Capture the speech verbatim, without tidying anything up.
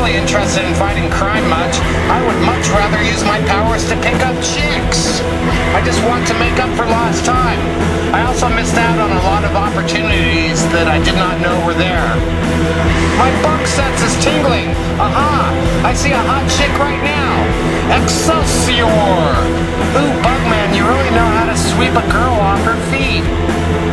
really interested in fighting crime much. I would much rather use my powers to pick up chicks. I just want to make up for lost time. I also missed out on a lot of opportunities that I did not know were there. My bug sense is tingling. Aha! I see a hot chick right now. Excelsior! Ooh, Bugman, you really know how to sweep a girl off her feet.